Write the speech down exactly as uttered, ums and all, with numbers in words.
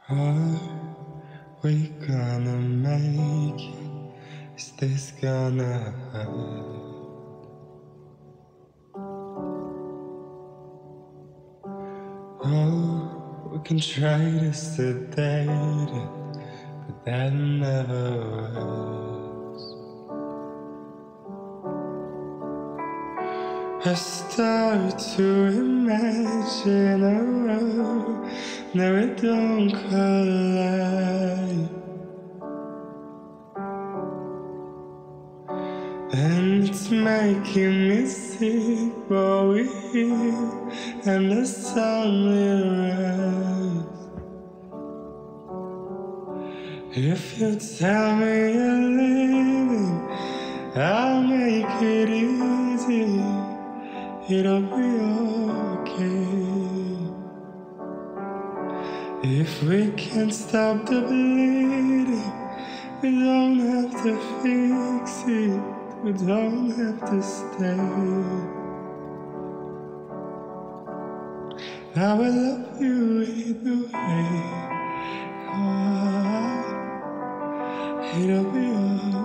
Are we gonna make it? Is this gonna hurt? Oh, we can try to sedate it, but that never works. I start to imagine a world, now it don't collide. And it's making me sick, but we're here, and the sun will rise. If you tell me you're leaving, I'll make it easy. It'll be okay. If we can't stop the bleeding, we don't have to fix it. We don't have to stay. I will love you either way. Oh, it'll be okay.